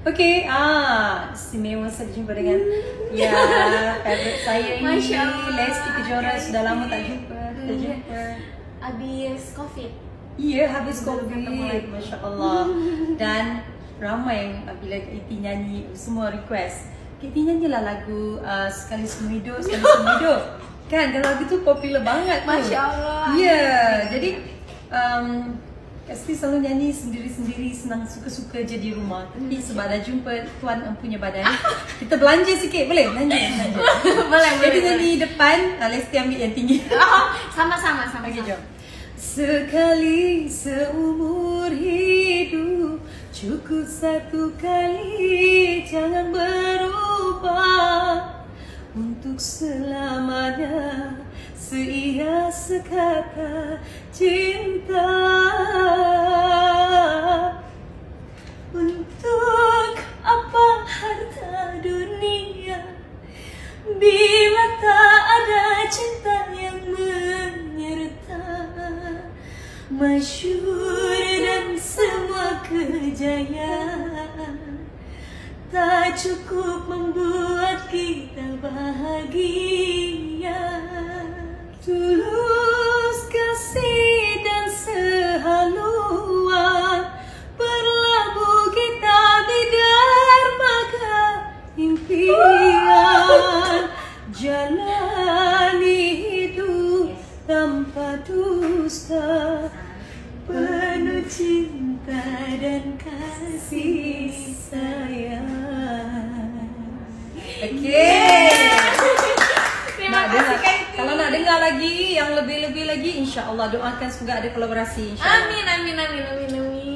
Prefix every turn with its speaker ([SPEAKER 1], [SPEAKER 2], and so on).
[SPEAKER 1] Okay, istimewa saya jumpa dengan favorite saya ini,
[SPEAKER 2] Masya Allah.
[SPEAKER 1] Lesti Kejora. Sudah lama tak jumpa.
[SPEAKER 2] Habis COVID.
[SPEAKER 1] Iya, habis
[SPEAKER 2] Baru
[SPEAKER 1] COVID.
[SPEAKER 2] ketemu lagi.
[SPEAKER 1] Masya Allah. Dan ramai yang bila Kiti nyanyi, semua request, Kiti nyanyilah lagu Sekali Seumur Hidup, Sekali Seumur Hidup. Kan, kalau lagu tu popular banget tu.
[SPEAKER 2] Masya Allah.
[SPEAKER 1] Ya, jadi Kesti selalu nyanyi sendiri-sendiri, senang suka-suka je di rumah. Tapi sebab dah jumpa Tuan Empunya Badan, kita belanja sikit, boleh? Belanja.
[SPEAKER 2] Boleh.
[SPEAKER 1] Jadi nyanyi depan, Lesti ambil yang tinggi.
[SPEAKER 2] Sama-sama.
[SPEAKER 1] Okey, jom. Sekali seumur hidup, cukup satu kali, jangan berubah. Untuk selamanya, seia sekata cinta. Untuk apa harta dunia bila tak ada cinta yang menyerta? Masyhur dan semua kejayaan tak cukup membuat kita bahagia. Tulus kasih dan sehaluan berlabuh kita di dermaga impian. Jalani hidup tanpa dusta, penuh cinta dan kasih sayang. Okey.
[SPEAKER 2] Terima kasih Kak Iti.
[SPEAKER 1] Kalau nak dengar lagi yang lebih-lebih lagi, insya-Allah doakan semoga ada kolaborasi, insya-Allah.
[SPEAKER 2] Amin.